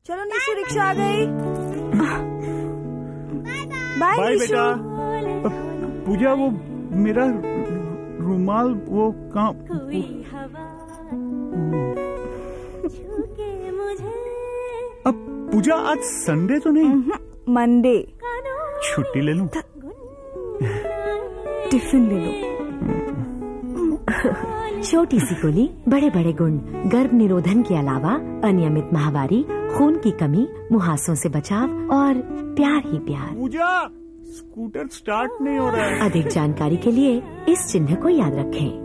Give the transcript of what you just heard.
चलो निशु, रिक्शा आ गई। बाय बेटा। पूजा, वो मेरा रुमाल वो कहाँ? अब पूजा, आज संडे तो नहीं? मंडे। छुट्टी ले लूं? टिफिन ले लो। छोटी सी कुली, बड़े बड़े गुण। गर्भ निरोधन के अलावा अनियमित माहवारी, खून की कमी, मुहासों से बचाव और प्यार ही प्यार। पूजा, स्कूटर स्टार्ट नहीं हो रहा है। अधिक जानकारी के लिए इस चिन्ह को याद रखें।